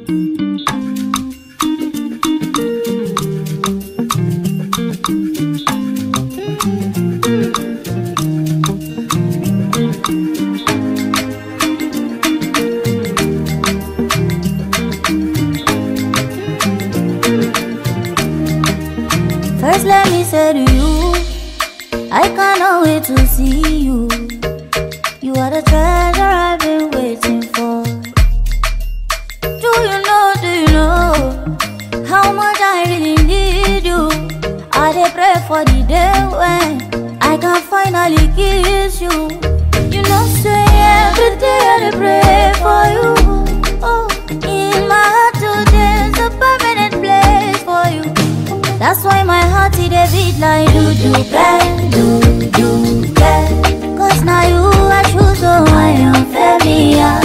First let me say to you, I cannot wait to see you. You are the treasure I've been waiting for. Do you know how much I really need you? I dey pray for the day when I can finally kiss you. You know say every day I dey pray for you. Oh, in my heart today's a permanent place for you. That's why my heart it a beat like Duduke, Duduke. Cause now you I choose, so ayanfe.